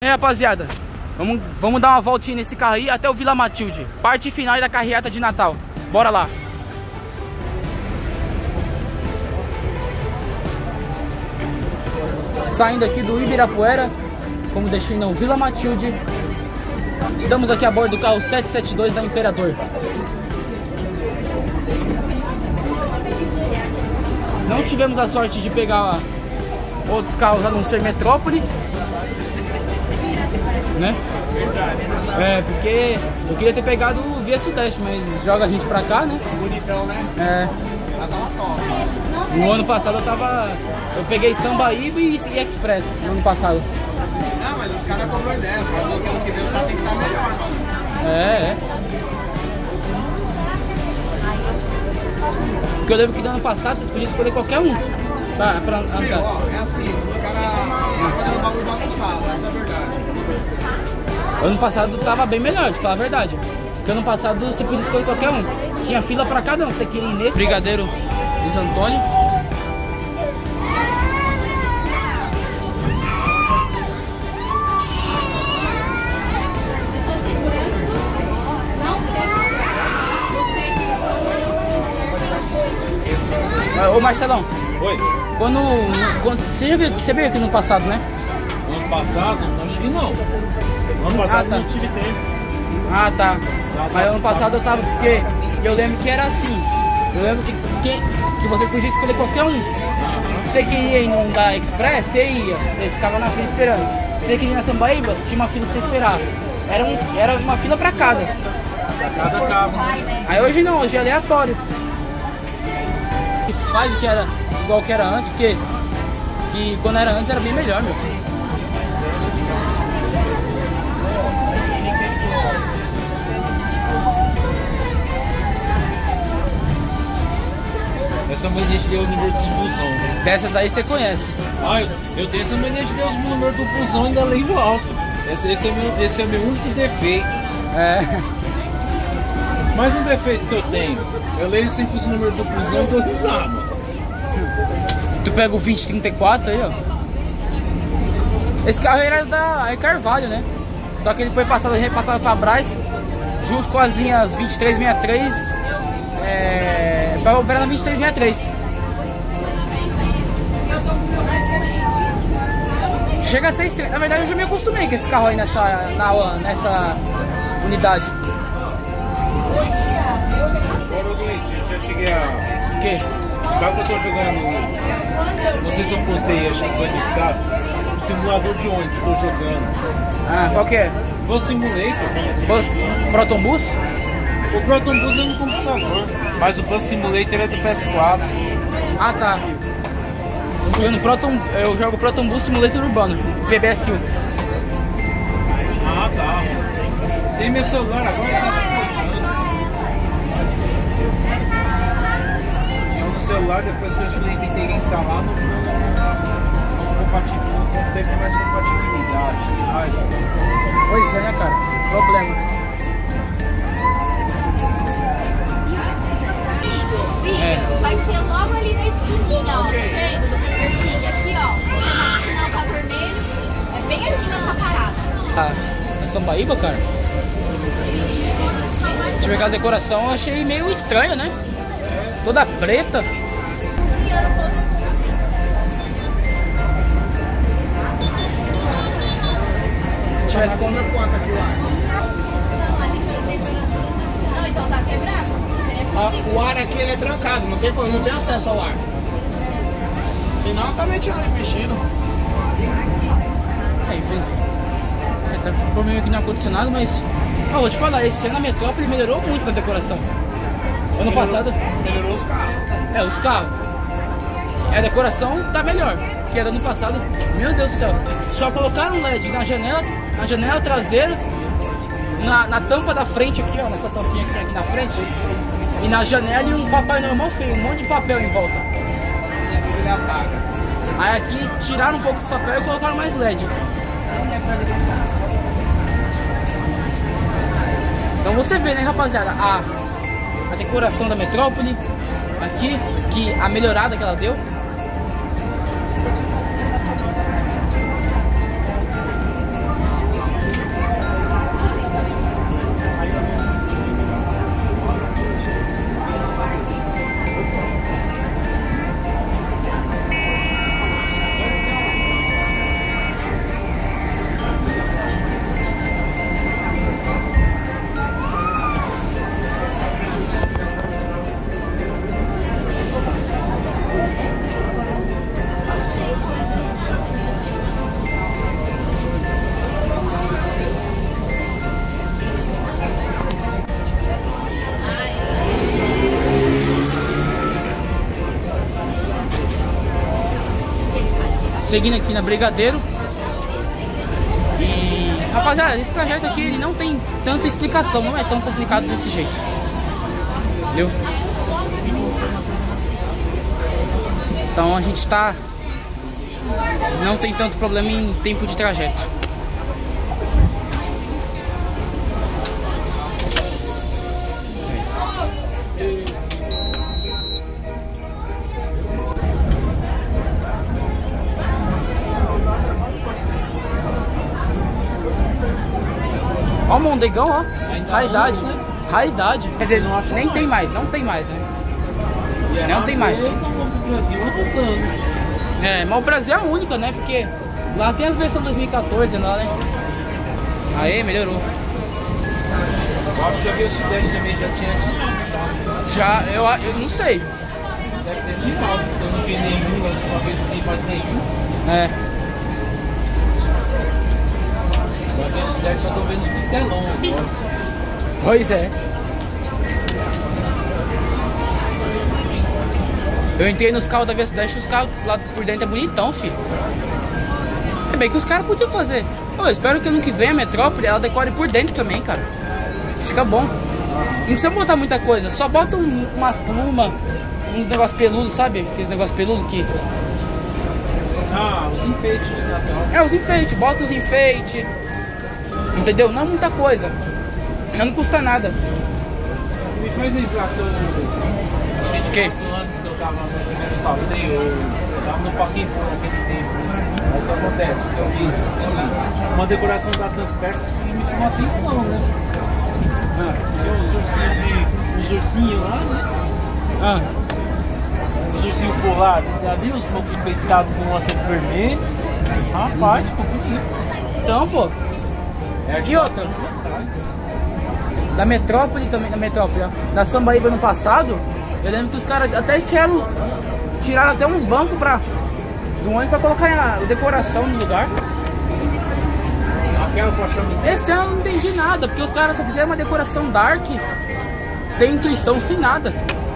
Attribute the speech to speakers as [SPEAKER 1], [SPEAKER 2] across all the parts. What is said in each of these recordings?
[SPEAKER 1] Rapaziada, vamos dar uma voltinha nesse carro aí até o Vila Matilde. Parte final da carreata de Natal. Bora lá. Saindo aqui do Ibirapuera, como destino Vila Matilde. Estamos aqui a bordo do carro 772 da Imperador. Não tivemos a sorte de pegar outros carros a não ser Metrópole, né? É, porque eu queria ter pegado o Via Sudeste, mas joga a gente pra cá, né?
[SPEAKER 2] Bonitão, né?
[SPEAKER 1] É. No ano passado eu peguei Sambaíba e Express no ano passado.
[SPEAKER 2] Não, mas os caras cobram ideia, os caras falaram que ano que vem os caras tem que estar melhor, mano.
[SPEAKER 1] É. Porque eu lembro que no ano passado vocês podiam escolher qualquer um pra andar.
[SPEAKER 2] Ó, é assim, os caras estão fazendo bagulho bagunçado, essa é a verdade.
[SPEAKER 1] Ano passado tava bem melhor, de falar a verdade. Porque ano passado você podia escolher qualquer um. Tinha fila pra cada um. Você queria ir nesse Brigadeiro Luiz Antônio. Ô Marcelão.
[SPEAKER 3] Oi.
[SPEAKER 1] Quando você veio aqui no passado, né?
[SPEAKER 3] Ano passado? Acho que não. Ano passado
[SPEAKER 1] tá.
[SPEAKER 3] não tive tempo.
[SPEAKER 1] Ah, tá. Mas ano passado eu tava, porque eu lembro que era assim. Eu lembro que você podia escolher qualquer um. Se você queria ir num da Express, você ia. Você ficava na fila esperando. Se você queria ir na Sambaíba, tinha uma fila pra você esperar. Era uma fila pra cada.
[SPEAKER 3] Pra cada carro.
[SPEAKER 1] Aí hoje não, hoje é aleatório. E faz o que era igual que era antes, porque quando era antes era bem melhor, meu.
[SPEAKER 3] Essa mania de Deus o número de busão, né?
[SPEAKER 1] Dessas aí você conhece.
[SPEAKER 3] Ah, eu tenho essa mania de Deus o número do busão e ainda leio alto. Esse é meu único defeito.
[SPEAKER 1] É.
[SPEAKER 3] Mais um defeito que eu tenho. Eu leio sempre os números do busão e tô risado.
[SPEAKER 1] Tu pega o 2034 aí, ó. Esse carro era da Carvalho, né? Só que ele foi repassado pra Brás, junto com as linhas 2363, pra operar na 2363. Chega a ser estranho. Na verdade eu já me acostumei com esse carro aí nessa unidade.
[SPEAKER 3] Agora, Luiz, já cheguei a...
[SPEAKER 1] O quê?
[SPEAKER 3] O carro que eu tô jogando, não sei se eu postei, acho que foi no status, o simulador de ônibus que eu tô jogando.
[SPEAKER 1] Ah, qual que é?
[SPEAKER 3] Bus Simulator.
[SPEAKER 1] Proton Bus?
[SPEAKER 3] O Proton Bus é no computador, mas o Bus Simulator é do PS4.
[SPEAKER 1] Ah, tá. Eu jogo Proton Bus Simulator Urbano, PBS1.
[SPEAKER 3] Ah, tá. Tem meu celular agora, tá celular, depois que eu tentei instalar, não teve mais compatibilidade. Ai.
[SPEAKER 1] Pois é, né, cara? Problema.
[SPEAKER 4] Vai ser logo ali na esquininha, ó. Tá vendo? Do Burger aqui, ó. O sinal tá vermelho. É bem aqui nessa parada.
[SPEAKER 1] Ah, é Sambaíba, cara? Deixa eu ver aquela decoração, eu achei meio estranho, né? Toda preta. Se tivesse
[SPEAKER 2] Conta quanto aqui lá?
[SPEAKER 4] Não, então tá quebrado.
[SPEAKER 2] O ar aqui ele é trancado, não tem acesso ao ar. Senão tá mexido.
[SPEAKER 1] enfim. Tá com problema aqui no ar-condicionado, mas... Ah, vou te falar, esse ano a Metrópole melhorou muito na decoração. Ano passado...
[SPEAKER 2] Melhorou os carros.
[SPEAKER 1] Os carros. A decoração tá melhor que a do ano passado. Meu Deus do céu. Só colocaram LED na janela traseira, na tampa da frente aqui, ó. Nessa tampinha que tem aqui na frente. E na janela e um Papai Normal feio. Um monte de papel em volta.
[SPEAKER 2] Ele apaga.
[SPEAKER 1] Aí aqui tiraram um pouco esse papel e colocaram mais LED. Então você vê, né, rapaziada, a decoração da Metrópole aqui, que a melhorada que ela deu. seguindo aqui na Brigadeiro. E, rapaziada, esse trajeto aqui ele não tem tanta explicação, não é tão complicado desse jeito. Entendeu? Então a gente tá... não tem tanto problema em tempo de trajeto. Ó o Mondegão, ó. Raridade. Raridade. Quer dizer, nem tem mais, não tem mais, né? Não tem mais. É, mas o Brasil é a única, né? Porque lá tem as versões 2014 lá, né? Aê, melhorou.
[SPEAKER 3] Eu acho que a Via Sudeste também já tinha.
[SPEAKER 1] Já, eu não sei.
[SPEAKER 3] Deve ter de falta, porque eu não vi nenhum, a última vez não tem mais nenhum.
[SPEAKER 1] É.
[SPEAKER 3] A Via Sudeste já tô vendo os telão agora.
[SPEAKER 1] Pois é. Eu entrei nos carros da Via Sudeste, os carros lá por dentro é bonitão, filho. É bem que os caras podiam fazer. Eu espero que ano que vem a Metrópole ela decore por dentro também, cara. Fica bom. Não precisa botar muita coisa, só bota umas plumas, uns negócios peludos, sabe? Aqueles negócios peludos que...
[SPEAKER 3] Ah, os enfeites de Natal.
[SPEAKER 1] É, os enfeites, bota os enfeites. Entendeu? Não é muita coisa. Não custa nada.
[SPEAKER 3] Me faz lembrar que eu...
[SPEAKER 1] Que?
[SPEAKER 3] Antes que eu tava nesse passeio, eu tava no parquinho naquele tempo, né? Aí o que acontece? Eu vi uma decoração da Transpersa que me chamou a atenção, né? Tem uns ursinhos lá, né? Os ursinhos polares, já viu os poucos enfeitados com uma sempre vermelha? Rapaz, ficou bonito.
[SPEAKER 1] Então, pô. E outra? Da Metrópole também, da Metrópole, ó. Da Sambaíba no passado, eu lembro que os caras até tiraram até uns bancos do ônibus pra colocar a decoração no lugar. Esse ano eu não entendi nada, porque os caras só fizeram uma decoração dark, sem intuição, sem nada.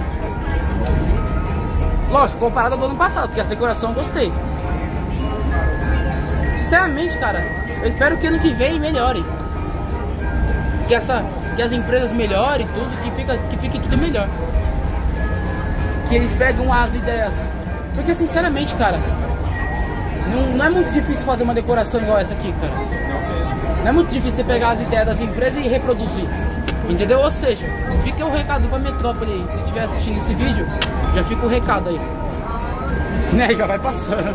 [SPEAKER 1] Lógico, comparado ao do ano passado, porque essa decoração eu gostei. Sinceramente, cara, eu espero que ano que vem melhore. Que as empresas melhorem tudo, que fique tudo melhor. Que eles pegam as ideias. Porque sinceramente, cara, não é muito difícil fazer uma decoração igual essa aqui, cara. Não é muito difícil você pegar as ideias das empresas e reproduzir. Entendeu? Ou seja, fica o recado pra Metrópole aí. Se estiver assistindo esse vídeo, já fica o recado aí. Né? Já vai passando.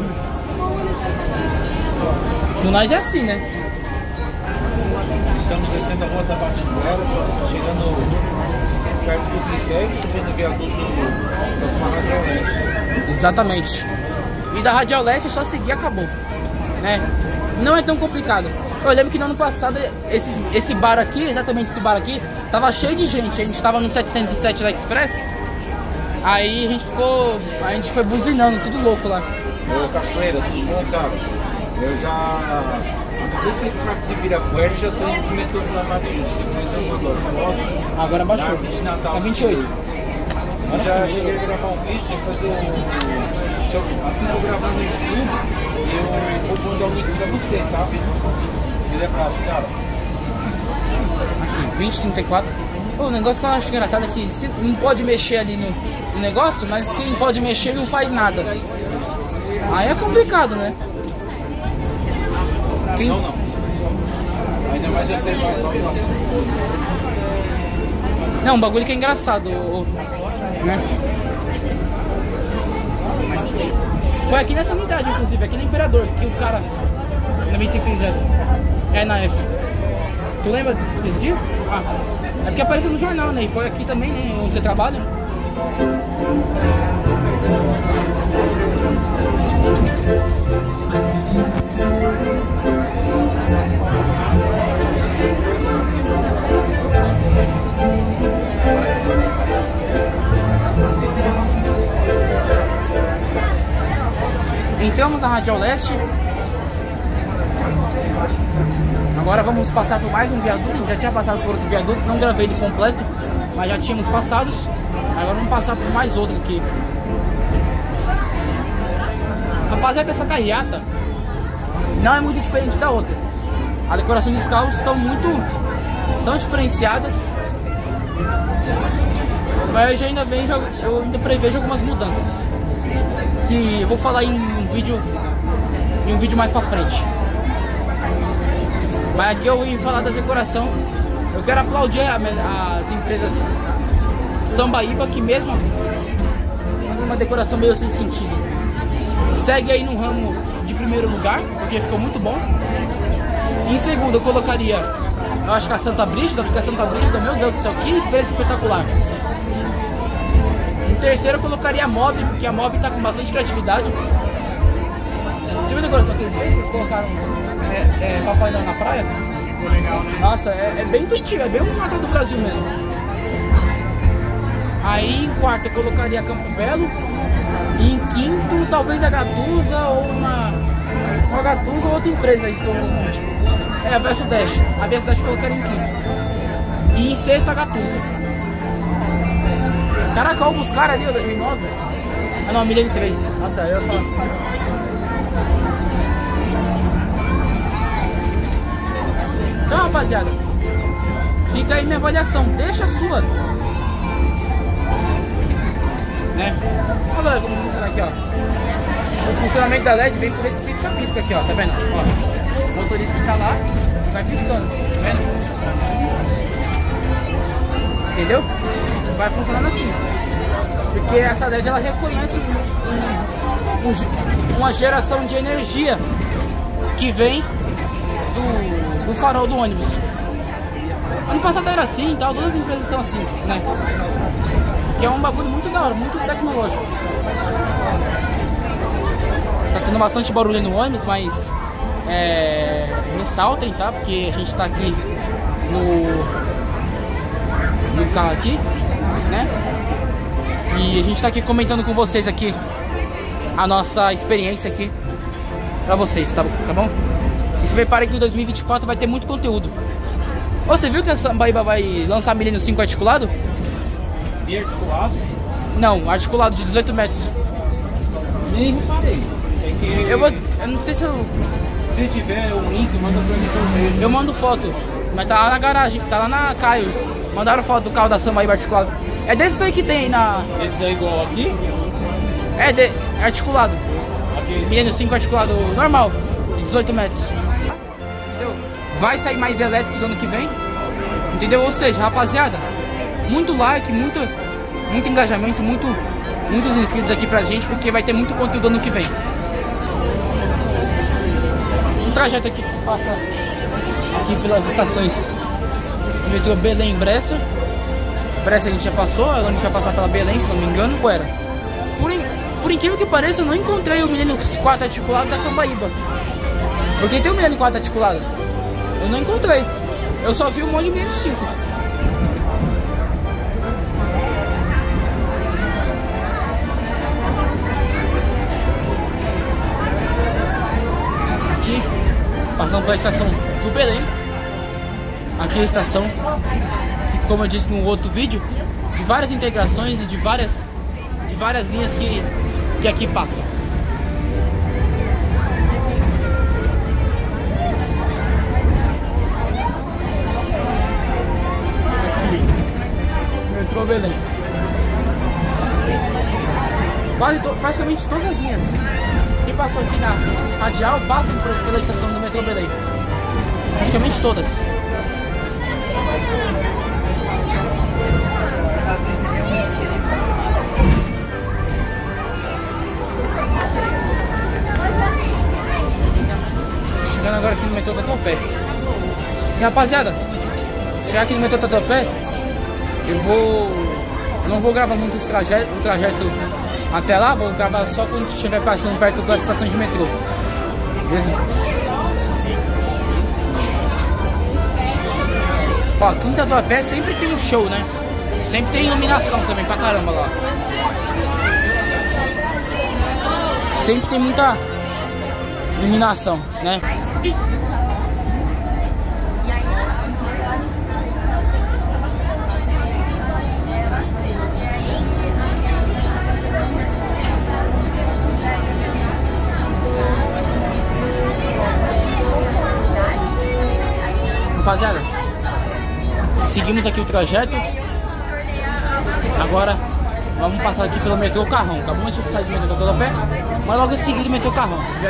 [SPEAKER 1] Com nós é assim, né?
[SPEAKER 3] Estamos descendo a rua da Batiguara, chegando perto do Tricélio, subindo o viaduto da Radial Leste.
[SPEAKER 1] Exatamente. E da Radial Leste é só seguir e acabou. Né? Não é tão complicado. Eu lembro que no ano passado, esse bar aqui, exatamente esse bar aqui, tava cheio de gente. A gente tava no 707 da Express. Aí a gente foi buzinando, tudo louco lá.
[SPEAKER 3] Ô Cachoeira, tudo bom, cara? Eu já... Acabei de sair do Parque de Ibirapuera e já tô indo pro metrô da Matheus. Depois eu mando as fotos.
[SPEAKER 1] Agora baixou.
[SPEAKER 3] De Natal,
[SPEAKER 1] tá 28.
[SPEAKER 3] Eu já cheguei a gravar um vídeo, depois assim que eu gravar no YouTube, eu vou mandar o link pra você, tá? Ele é braço, cara.
[SPEAKER 1] Aqui, 2034. O negócio que eu acho engraçado é que não pode mexer ali no negócio, mas quem pode mexer não faz nada. Aí é complicado, né? Quem...
[SPEAKER 3] Não. Ainda mais eu sei mais só.
[SPEAKER 1] Não, um bagulho que é engraçado, né? Foi aqui nessa unidade, inclusive, aqui no Imperador, que o cara... Na 2530. É na F. Tu lembra desse dia? Ah, é porque apareceu no jornal, né? E foi aqui também, né? Onde você trabalha. Entramos na Radial Leste. Agora vamos passar por mais um viaduto. A gente já tinha passado por outro viaduto, não gravei ele completo, mas já tínhamos passado. Agora vamos passar por mais outro aqui. Rapaziada, essa carreata não é muito diferente da outra. A decoração dos carros estão tão diferenciadas, mas eu ainda prevejo algumas mudanças que eu vou falar em um vídeo mais pra frente. Mas aqui eu ia falar da decoração. Eu quero aplaudir as empresas Sambaíba, que mesmo uma decoração meio sem sentido, segue aí no ramo de primeiro lugar, porque ficou muito bom. Em segundo eu colocaria, eu acho que a Santa Brígida, porque a Santa Brígida, meu Deus do céu, que empresa espetacular. Em terceiro eu colocaria a Mob, porque a Mob tá com bastante criatividade. Você viu a decoração que eles colocaram Papai na praia?
[SPEAKER 2] Ficou legal, né?
[SPEAKER 1] Nossa, é bem intuitivo, é bem um Natal do Brasil mesmo. Aí em quarto eu colocaria Campo Belo. E em quinto talvez a Gatusa ou uma Gatusa ou outra empresa aí que eu... a Verso Dash. A Verso Dash eu colocaria em quinto. E em sexto a Gatusa. Caraca, alguns caras ali, o 2009. Ah não, Milênio 3. Nossa, eu ia falar. Então, rapaziada, fica aí minha avaliação, deixa a sua, né? Olha galera, como funciona aqui, ó. O funcionamento da LED vem por esse pisca-pisca aqui, ó, tá vendo? Ó, o motorista fica lá, vai piscando, tá vendo? Entendeu? Vai funcionando assim, porque essa LED ela reconhece uma geração de energia que vem do farol do ônibus. Ano passado era assim e tal, todas as empresas são assim, né? Que é um bagulho muito da hora, muito tecnológico. Tá tendo bastante barulho no ônibus, mas ressaltem, tá? Porque a gente tá aqui no carro aqui, né? E a gente tá aqui comentando com vocês aqui a nossa experiência aqui pra vocês, tá bom? E se preparem que em 2024 vai ter muito conteúdo. Você viu que a Sambaíba vai lançar Milênio 5 articulado?
[SPEAKER 3] Biarticulado?
[SPEAKER 1] Não, articulado de 18 metros.
[SPEAKER 3] Nem reparei. É que...
[SPEAKER 1] Eu não sei se eu...
[SPEAKER 3] Se tiver um link, manda pra mim que eu vejo.
[SPEAKER 1] Eu mando foto, mas tá lá na garagem, tá lá na Caio. Mandaram foto do carro da Sambaíba articulado. É desse aí que tem aí na...
[SPEAKER 3] Esse é igual aqui?
[SPEAKER 1] É articulado.
[SPEAKER 3] Aqui,
[SPEAKER 1] Milênio 5 articulado normal, 18 metros. Vai sair mais elétricos ano que vem, entendeu? Ou seja, rapaziada, muito like, muito engajamento, muitos inscritos aqui pra gente, porque vai ter muito conteúdo ano que vem. Um trajeto aqui que passa aqui pelas estações do metrô Belém e Brescia. Brescia a gente já passou, agora a gente vai passar pela Belém, se não me engano. Ué, por incrível que pareça, eu não encontrei o Milênio 4 articulado da Sambaíba. Porque tem o Milênio 4 articulado. Eu não encontrei. Eu só vi um monte de Milênio 5. Aqui, passando pela estação do Belém. Aqui é a estação que, como eu disse no outro vídeo, de várias integrações e de várias linhas que aqui passam. Metrô Belém. Praticamente todas as linhas que passam aqui na radial passam pela estação do metrô Belém. Praticamente todas. Chegando agora aqui no metrô Tatuapé. E rapaziada, chegar aqui no metrô Tatuapé, eu não vou gravar muito o trajeto até lá, vou gravar só quando estiver passando perto da estação de metrô. Beleza? Ó, aqui em Tatuapé sempre tem um show, né? Sempre tem iluminação também pra caramba lá. Sempre tem muita iluminação, né? Rapaziada, seguimos aqui o trajeto. Agora vamos passar aqui pelo metrô Carrão. Acabamos de sair do metrô Tatuapé, mas logo em seguida o metrô Carrão. Já...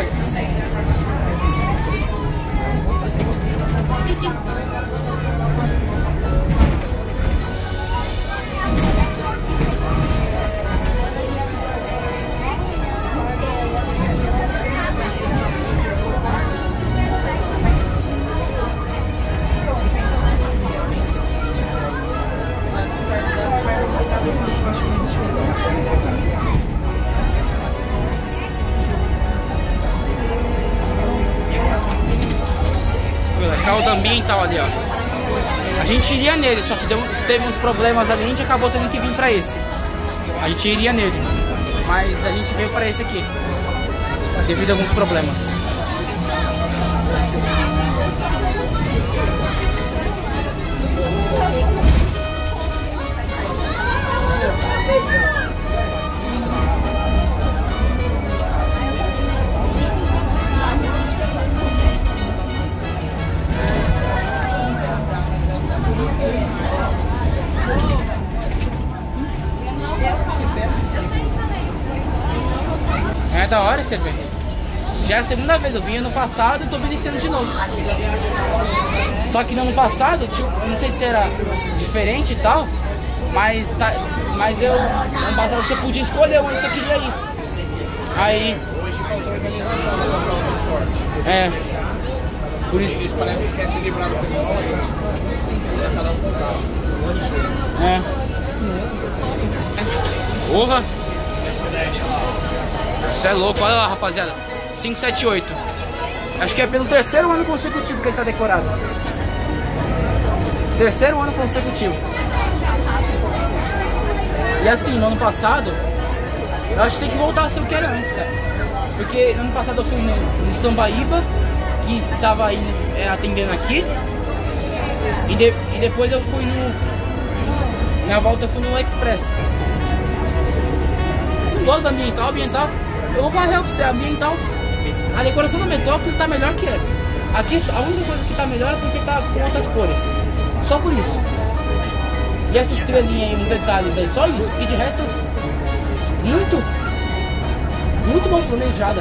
[SPEAKER 1] Carro da ambiental ali, ó. A gente iria nele, só que teve uns problemas ali, a gente acabou tendo que vir pra esse. A gente iria nele, mas a gente veio pra esse aqui, devido a alguns problemas. É da hora esse evento. Já é a segunda vez, eu vim ano passado e tô vindo esse ano de novo. Só que no ano passado, eu não sei se era diferente e tal, mas eu, ano passado você podia escolher onde você queria ir. Aí... É. Por isso que
[SPEAKER 2] parece que quer se livrar do pessoal aí. Cada um com o carro.
[SPEAKER 1] É. Porra! Isso é louco, olha lá, rapaziada. 578. Acho que é pelo terceiro ano consecutivo que ele tá decorado. Terceiro ano consecutivo. E assim, no ano passado, eu acho que tem que voltar a ser o que era antes, cara. Porque no ano passado eu fui no Sambaíba, que tava aí atendendo aqui. E depois eu fui na volta eu fui no Express. Eu gosto da ambiental. Eu vou falar real pra você, ambiental. A decoração da Metrópole tá melhor que essa. Aqui a única coisa que tá melhor é porque tá com outras cores. Só por isso. E essa estrelinha aí, uns detalhes aí, só isso. E de resto, muito bom planejada.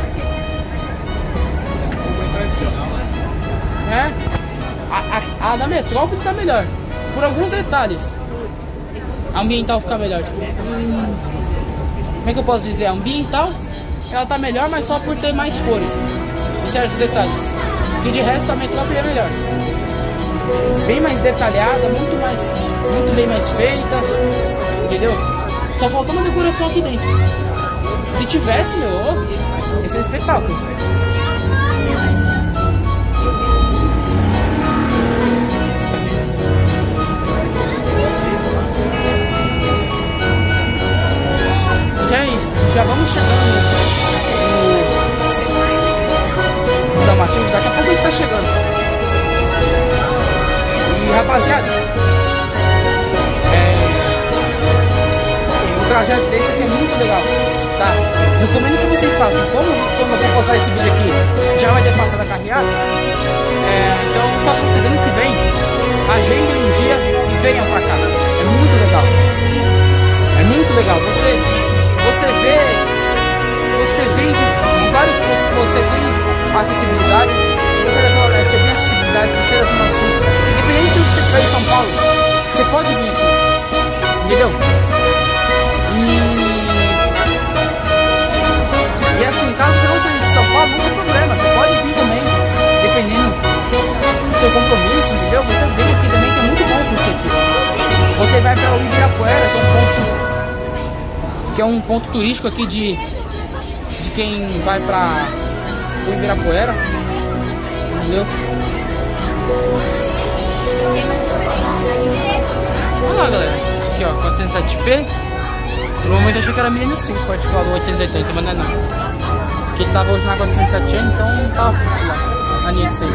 [SPEAKER 2] Foi tradicional, né?
[SPEAKER 1] É. A da Metrópole tá melhor. Por alguns detalhes. A ambiental fica melhor. Tipo, como é que eu posso dizer? A ambiental, ela tá melhor, mas só por ter mais cores. Em certos detalhes. E de resto, a Metrópole é melhor. Bem mais detalhada, muito bem mais feita. Entendeu? Só faltou uma decoração aqui dentro. Se tivesse, meu, esse é um espetáculo. Já vamos chegando no Damativos, daqui a pouco a gente tá chegando. E rapaziada, o trajeto desse aqui é muito legal, tá? Recomendo que vocês façam. Como quando eu for postar esse vídeo aqui já vai ter passado a carreata, então eu falo pra vocês, ano que vem agendem um dia e venham pra cá. É muito legal. É muito legal. Você vê de vários pontos que você tem acessibilidade. Se você tem acessibilidade, se você é da Zona Sul, independente de onde você estiver em São Paulo, você pode vir aqui, entendeu? E assim, caso você não seja de São Paulo, não tem problema, você pode vir também, dependendo do seu compromisso, entendeu? Você vem aqui também, que é muito bom curtir aqui. Você vai para o Ibirapuera, que é um ponto turístico aqui de quem vai para o Ibirapuera, entendeu? Olha lá, galera, aqui ó, 407p. No momento eu achei que era Millennium 5, particular do 880, mas não é nada. Porque ele tava hoje na 407, então não tava fixo lá, na linha 100.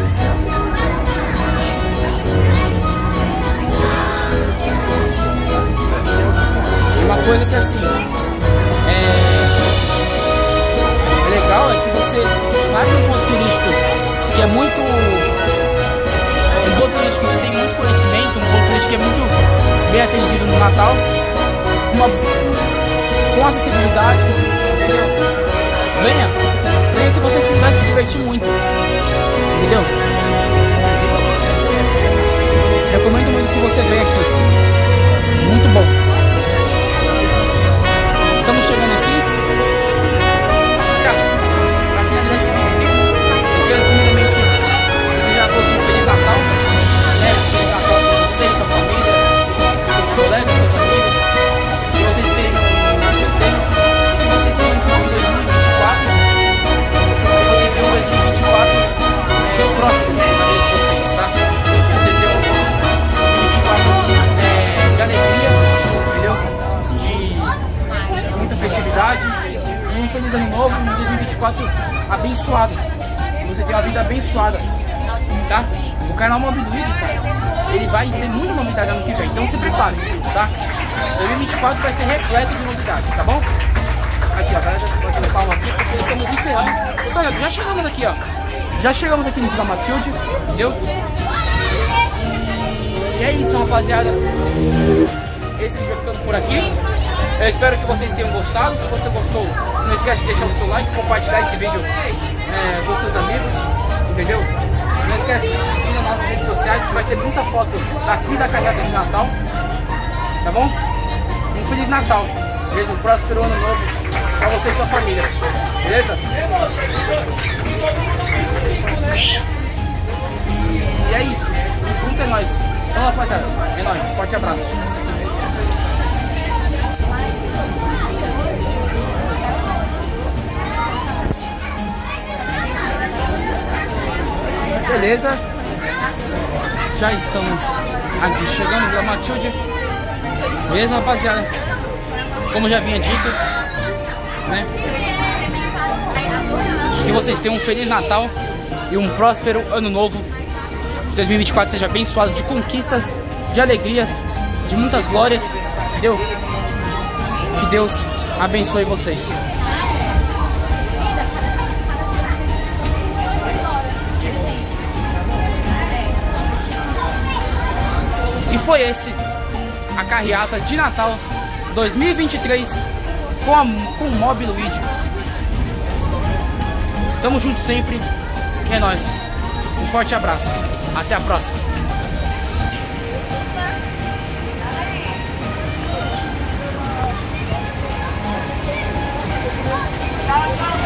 [SPEAKER 1] E uma coisa que assim, legal é que você vai para um ponto turístico que é muito... Um ponto turístico Natal com acessibilidade, entendeu? Venha que você vai se divertir muito, entendeu? Recomendo muito que você venha aqui, muito bom. Estamos chegando aqui para finalizar esse vídeo aqui. Eu quero primeiramente desejar a todos um Feliz Natal, né? Feliz Natal para vocês, sua família, seus colegas, seus amigos. Que vocês tenham um bom 2024. Que vocês tenham um 2024 próximo na vida de vocês, tá? Que vocês tenham um 2024 de alegria, entendeu? De muita festividade. Um feliz ano novo, um 2024 abençoado. Você tem uma vida abençoada, tá? O canal Mobiluíde, cara, ele vai ter muita novidade ano que vem, então se prepare, tá? 2024 vai ser repleto de novidades, tá bom? Aqui, ó, galera, batendo palma aqui, porque estamos encerrando. Então, já chegamos aqui, ó. Já chegamos aqui no Vila Matilde, entendeu? E é isso, rapaziada. Esse vídeo vai ficando por aqui. Eu espero que vocês tenham gostado. Se você gostou, não esquece de deixar o seu like, compartilhar esse vídeo com seus amigos, entendeu? Não esquece de seguir nas nossas redes sociais, que vai ter muita foto daqui da carreata de Natal, tá bom? Um Feliz Natal, beleza? Um próspero ano novo pra você e sua família, beleza? E é isso, junto é nóis. Então, rapaziada, é nóis, forte abraço. Beleza, já estamos aqui chegando Vila Matilde. Beleza, rapaziada? Como já vinha dito, né? Que vocês tenham um Feliz Natal e um próspero ano novo. 2024 seja abençoado de conquistas, de alegrias, de muitas glórias, entendeu? Que Deus abençoe vocês. E foi esse a carreata de Natal 2023 com o Mobiluíde. Tamo junto sempre. E é nóis. Um forte abraço. Até a próxima.
[SPEAKER 4] Tchau, tchau.